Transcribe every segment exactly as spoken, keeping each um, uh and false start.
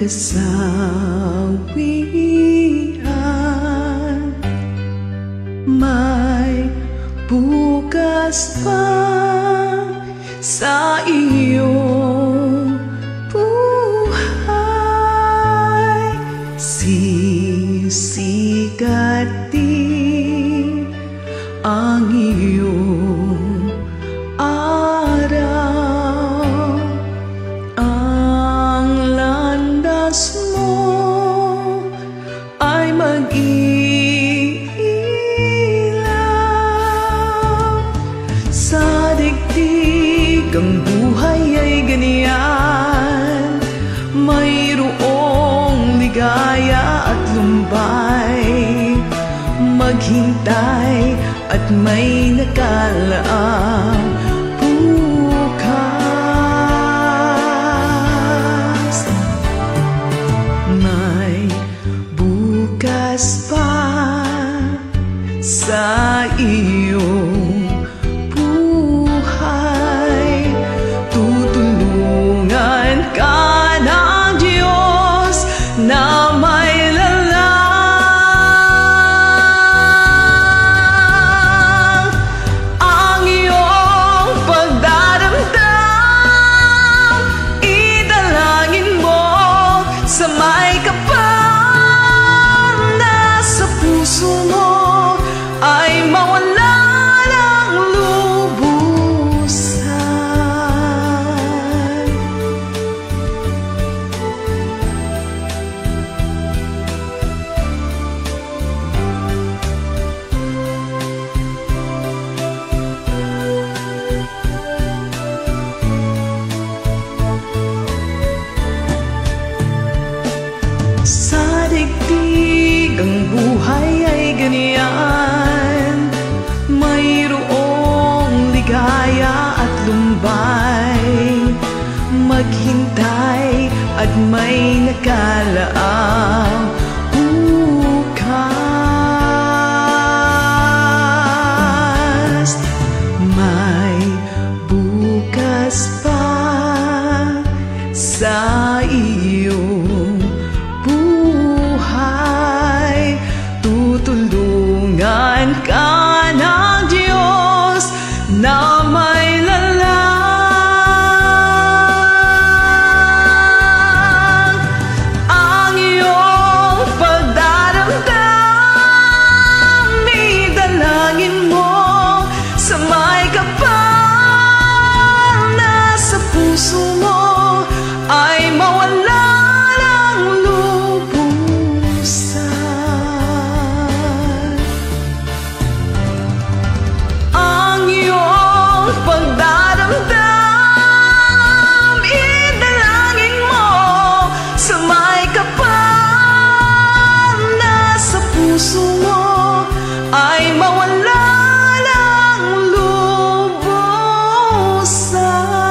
kasawian. May bukas pa sa iyong buhay. Sisikat din ang iyong araw. Ang landas mo ay mag-iilaw. Sa digdig ang buhay ay ganyan, mayroong ligaya at lumbay. Maghintay at may nakalaang bukas. May bukas pa sa iyong buhay. Tutulungan ka ng Diyos na may lalang. Ang iyong pagdaramdam, idalangin mo sa may kapal na sa puso mo ay mawala ng lubusan. Sa digdig ang buhay ay ganyan, mayroong ligaya at lumbay. Maghintay at may nakalaang bukas. May bukas pa sa iyong buhay. Tutulungan ka ng Diyos na may lalang. Ang iyong pagdaramdam, idalangin mo sa may kapal na sa puso mo ay mawala ng lubusan. Ang iyong pagdaramdam, idalangin mo sa may kapal na sa puso mo ay mawala ng lubusan.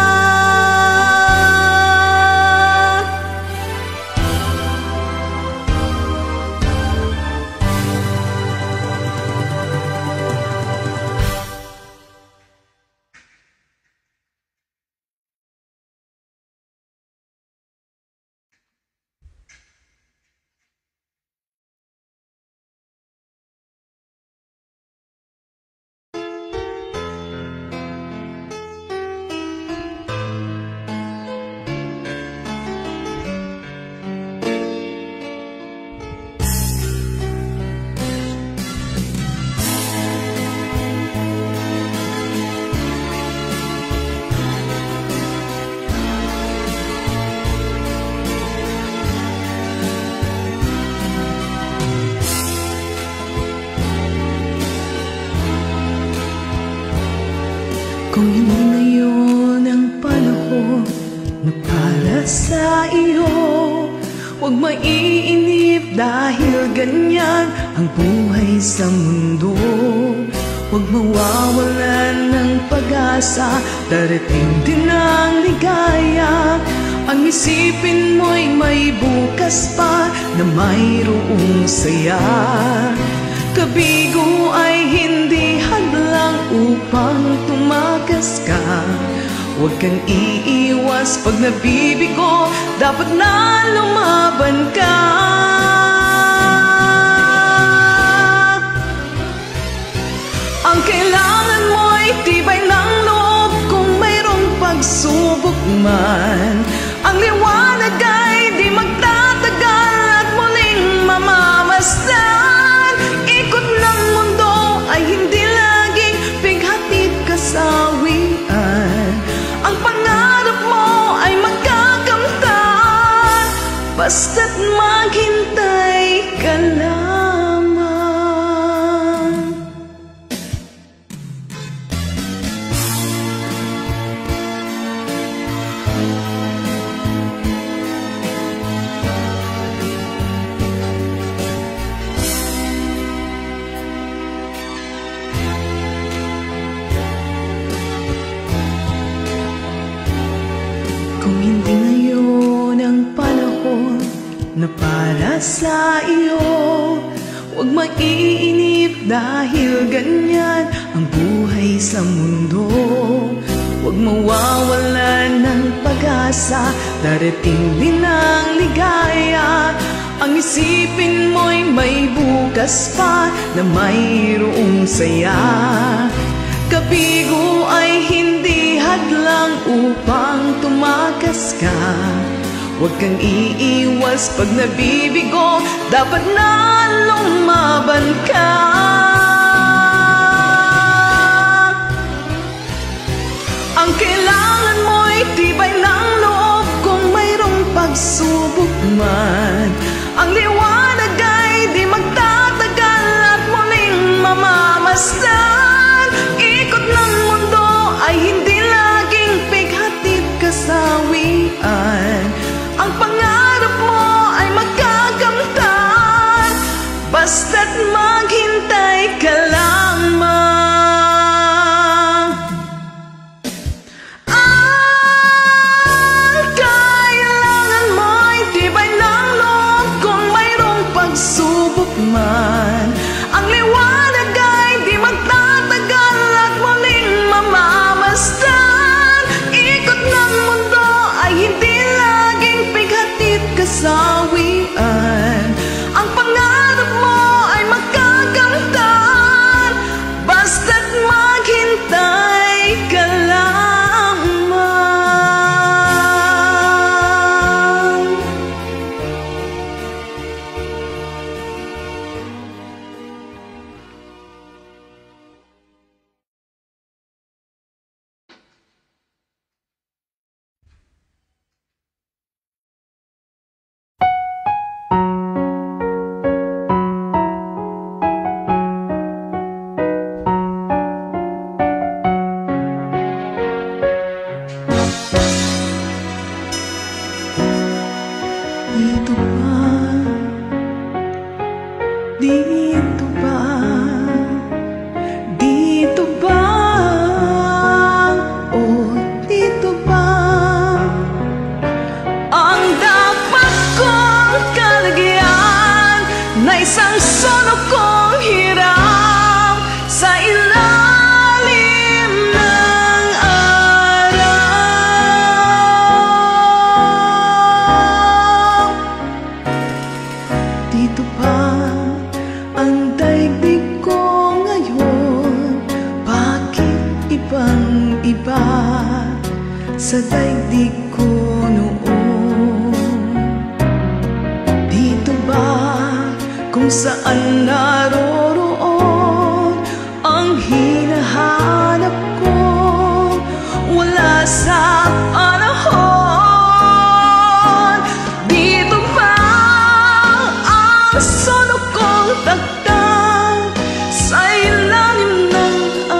Kung hindi ngayon ang panahon na para sa iyo, huwag maiinip dahil ganyan ang buhay sa mundo. Huwag mawawalan ng pag-asa, darating din ang ligaya. Ang isipin mo'y may bukas pa na mayroong saya. Kabigo ay hindi hadlang upang tumakas ka. Huwag kang iiwas pag nabibigo, dapat na lumaban ka. Ang kailangan mo'y tibay ng loob kung mayroong pagsubok man. Ang liwanag ay di magtatagal at muling mamamasdan. Ikot ng mundo ay hindi laging bighatid kasawian. Ang pangarap mo ay magkakamtan, basta't maghintay ka lamang. Kung hindi ngayon ang panahon na para sa iyo, huwag mag-iinip dahil ganyan ang buhay sa mundo. Huwag mawawalan ng pag-asa, darating din ang ligaya. Ang isipin mo'y may bukas pa na mayroong saya. Kabigo ay hindi hadlang upang tumakas ka. Huwag kang iiwas pag nabibigo, dapat na lumaban ka. Ang kailangan mo'y tibay ng loob kung mayroong pagsubok man. Ang liwanag ay di magtatagal at muling mamamasdan. Ikot ng mundo ay hindi laging bighatid kasawian. Ang pangarap mo ay magkakamtan, basta't maghintay ka lamang. Ang kailangan mo'y tibay ng loob kung mayroong pagsubok man. Ang liwanag ay di magtatagal at muling mamamasdan. Ikot ng mundo ay hindi laging bighatid kasawian. Ang pangarap mo ay magkakamtan, basta't maghintay ka lamang. Dito ba? Dito ba? Dito ba? O dito ba? Ang dapat kong kalagyan na isang sono kong hiram sa ilalim ng araw. Dito ba ang daigdig ko ngayon? Bakit ibang iba sa daigdig ko noon? Dito ba kung saan naroroon ang hinahanap ko? Wala sa panahon. Dito ba ang sono kong tagtag sa ilalim ng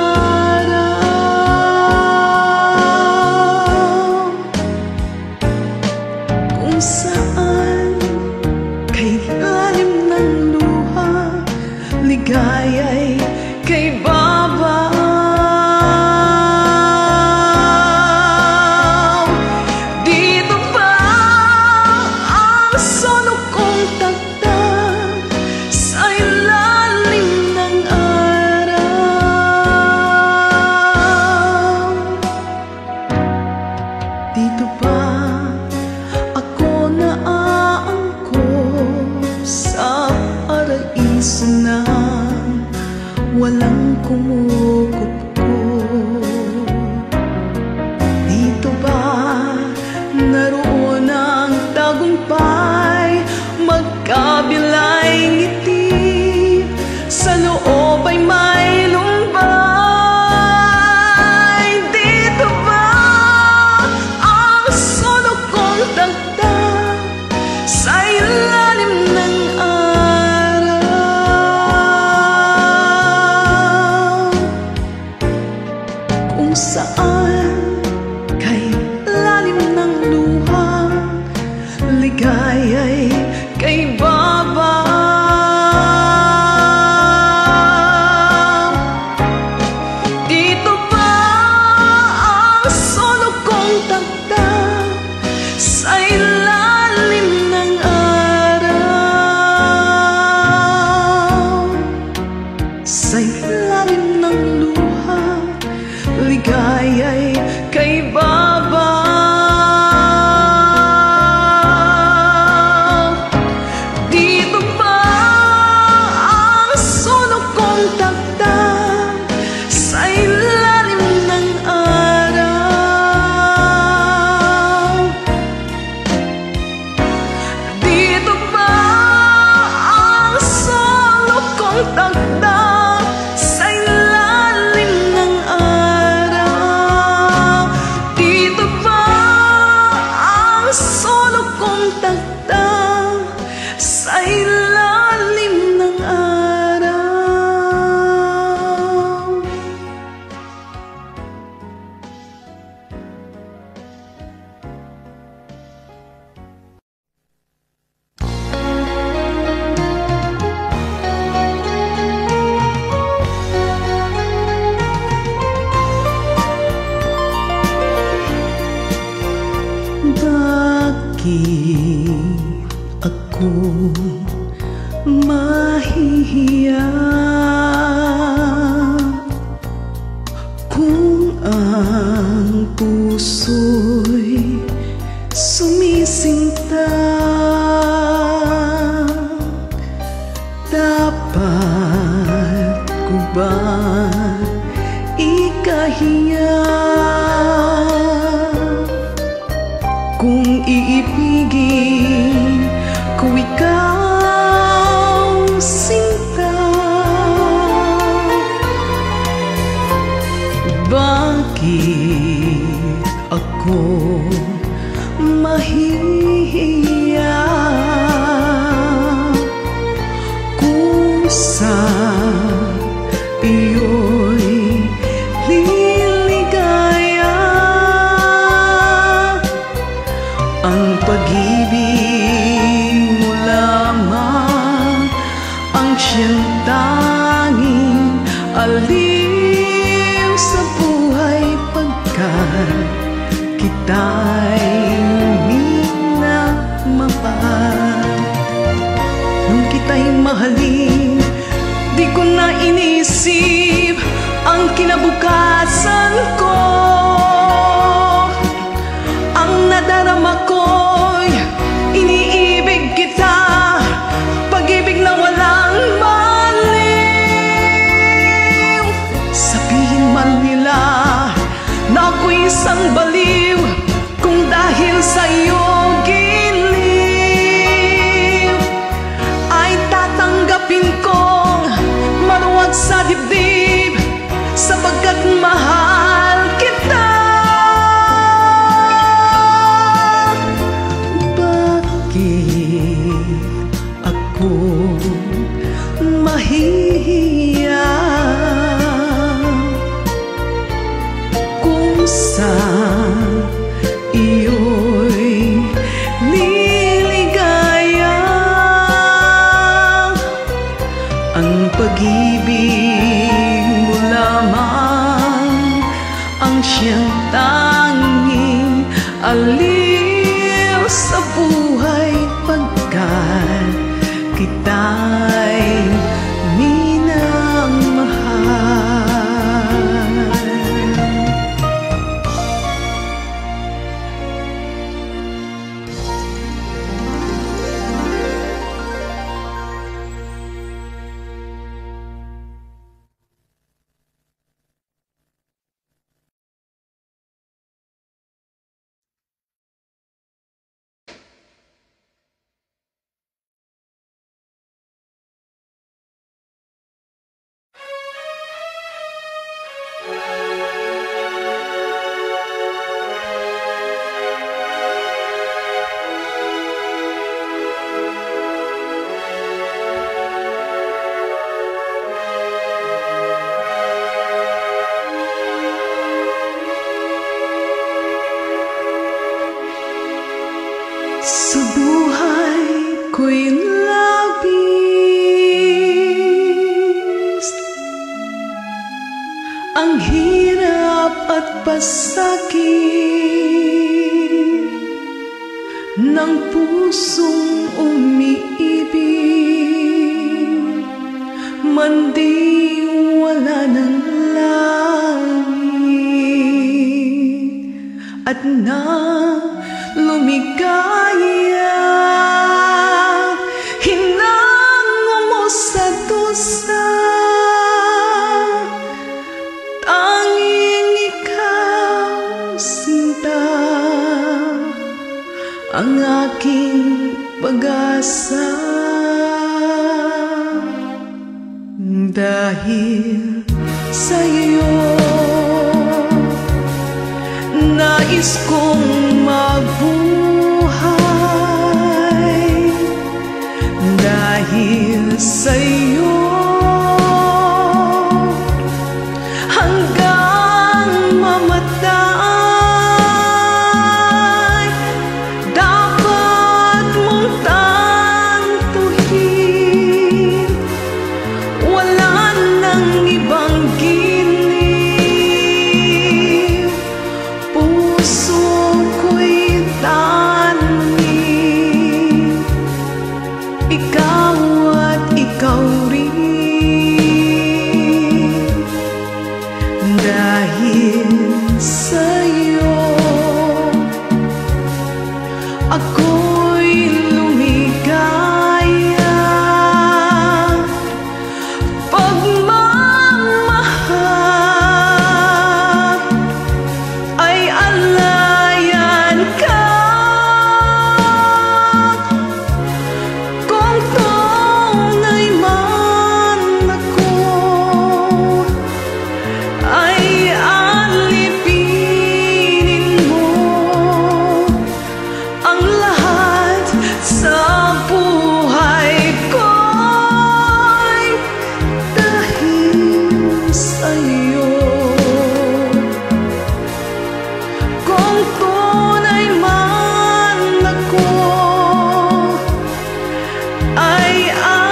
araw? Kung saan kay lalim ng luha, ligaya'y kay babaw. Dito ba ang sono kong tagtag sa ilalim ng araw? walang kumukupo. Dito ba naroon ang tagumpay, magkabilay ngiti, sa loob ay may lumbay? Dito ba ang sulok kong dagdag sa ilalim ng araw, kung saan kay lalim ng luha, ligaya'y kay baba? Dito ba ang sulok kong dagdag sa ilalim ng araw, sa ilalim ng luha, ligaya'y kay baba? Dito ba ang sulok kong dagdag sa ilalim ng araw? Dito ba ang sulok kong dagdag sa ilalim ng araw? Dito ba ang sulok kong dagdag sa ilalim ng araw? Bakit ako mahihiya kung ang puso'y sumisinta? Dapat ko ba ikahiya kung iibigin ko ikaw, sinta? Bakit ako mahihiya kung sa iyo'y liligaya? Ang pag-ibig mo lamang ang siyang tanging aliw sa buhay, pagkat kita'y minamahal. Nung kita'y mahalin, di ko na inisip ang kinabukasan ko. Ang nadarama ko'y iniibig kita, pag-ibig na walang maliw. Sabihin man nila na ako'y isang baliw, kung dahil sa iyo giliw, ay tatanggapin kong maluwag sa dibdib, sapagkat mahal kita. Ako mahihiya kung sa iyo'y liligaya. Ang pag-ibig mo lamang ang siyang tanging aliw sa buhay, pagkat kita'y minamahal. at pasakit ng pusong umiibig, mandiwala ng langit at na lumigaya. Hinango mo sa dusa, tanging ikaw, sinta, ang aking pag-asa. Dahil sa iyo, nais kong mabuhay. Dahil sa iyo, hanggang mamatay, dapat mong tantuhin. Wala nang ibang giliw, puso ko'y tanim, ikaw at ikaw rin. Dahil sa'yo, ako'y lumigaya. Pagmamahal ay alayan ka. Kung tunay man ako, ay alipinin mo ang lahat sa buhay ko'y dahil sa'yo. Kung tunay man ako, ay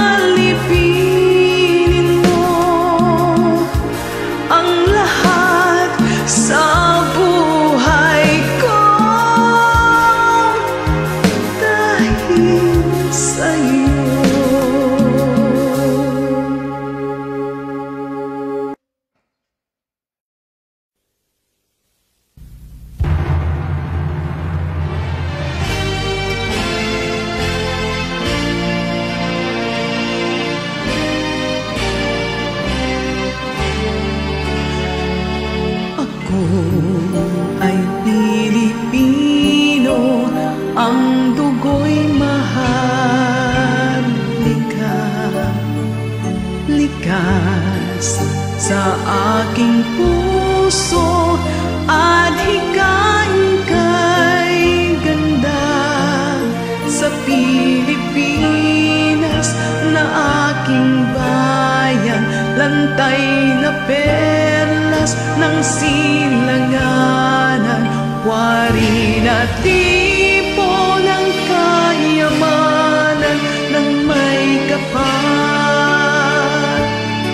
alipinin mo ang lahat sa buhay ko dahil sa'yo. Ako ay Pilipino, ang dugo'y maharlika. Likas sa aking puso at hikain kay ganda sa Pilipinas na aking bayan, lantay na perlas ng silanganan, wari na tipo ng kayamanan ng may kapal.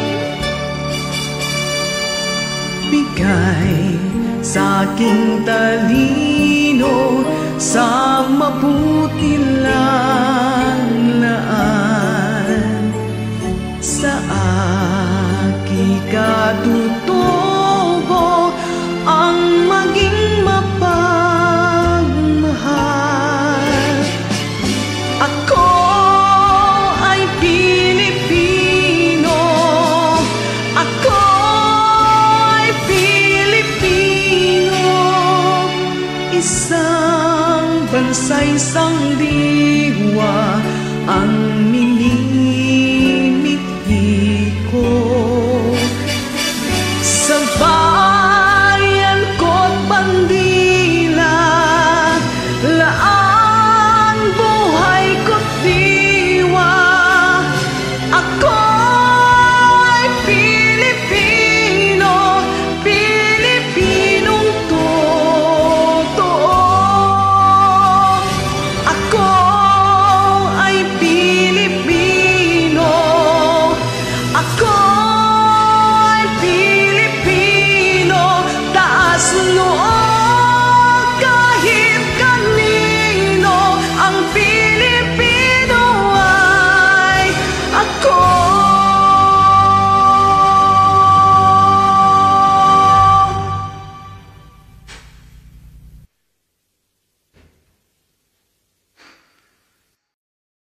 Bigay sa aking talino sa mabuti lang laan, sa aking katutubo ang maging mapagmahal. Ako ay Pilipino, ako ay Pilipino, isang bansa, isang